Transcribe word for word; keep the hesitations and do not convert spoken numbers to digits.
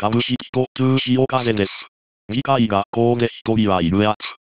株式と通潮風です。議会がこうで一人はいるやつ。